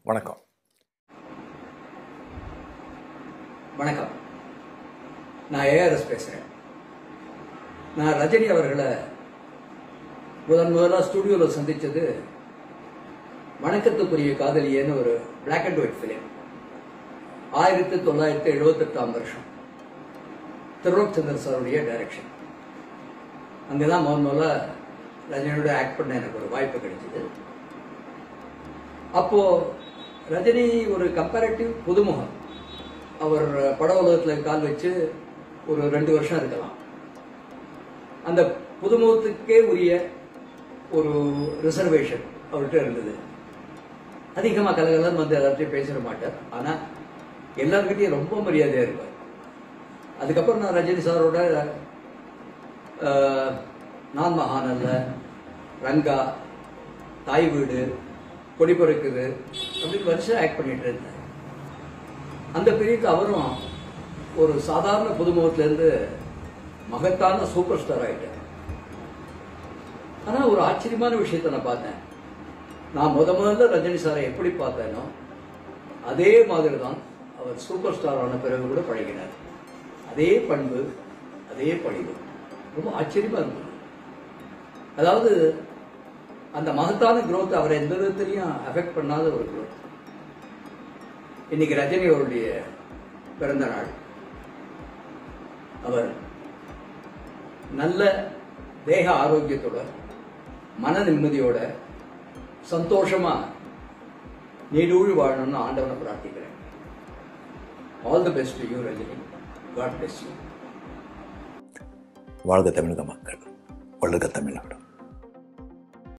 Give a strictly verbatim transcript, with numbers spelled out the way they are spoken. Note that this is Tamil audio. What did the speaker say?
வணக்கம். வணக்கம். நான் ஏஆர்எஸ் பேசுகிறேன். நான் ரஜினி அவர்களை முதன் முதலாக ஸ்டுடியோவில் சந்தித்தது வணக்கத்துக்குரிய காதலியன்னு ஒரு பிளாக் அண்ட் ஒயிட் ஃபிலிம். ஆயிரத்தி தொள்ளாயிரத்தி எழுபத்தெட்டாம் வருஷம் திருலோக் சந்தர் சாருடைய டைரக்ஷன். அங்கே தான் முதன் முதல்ல ரஜினியோட ஆக்ட் பண்ண எனக்கு ஒரு வாய்ப்பு கிடைச்சிது. அப்போது ரஜினி ஒரு கம்பேரட்டிவ் புதுமுகம். அவர் பட உலகத்தில் கால் வச்சு ஒரு ரெண்டு வருஷம் இருக்கலாம். அந்த புதுமுகத்துக்கே உரிய ஒரு ரிசர்வேஷன் அவர்கிட்ட இருந்தது. அதிகமாக கலகலன்னு வந்து எல்லாத்தையும் பேசிட மாட்டார். ஆனால் எல்லாருக்கிட்டையும் ரொம்ப மரியாதையாக இருப்பார். அதுக்கப்புறம் நான் ரஜினி சாரோட நான் மகானல்ல, ரங்கா, தாய் வீடு, கொடி பொறுக்குது அப்படின்னு வருஷம் ஆக்ட் பண்ணிட்டு இருந்தேன். அந்த பீரியட் அவரும் ஒரு சாதாரண புதுமுகத்திலேருந்து மகத்தான சூப்பர் ஸ்டார் ஆகிட்டார். ஆனால் ஒரு ஆச்சரியமான விஷயத்தை நான் பார்த்தேன். நான் முத முதல்ல ரஜினி சாரை எப்படி பார்த்தேனோ அதே மாதிரி தான் அவர் சூப்பர் ஸ்டார் ஆன பிறகு கூட பழகினார். அதே பண்பு, அதே பணிவு. ரொம்ப ஆச்சரியமா இருந்தது. அதாவது அந்த மகத்தான குரோத் அவரை எந்த விதத்திலையும் அஃபெக்ட் பண்ணாத ஒரு குரோத். இன்னைக்கு ரஜினி அவருடைய பிறந்த நாள். அவர் நல்ல தேக ஆரோக்கியத்தோட, மன நிம்மதியோட, சந்தோஷமா நீடூழி வாழணும்னு ஆண்டவனை பிரார்த்திக்கிறேன். All the best to you Rajini. God bless you. வாழ்க தமிழக மக்கள், வளர்க தமிழ்நாடு.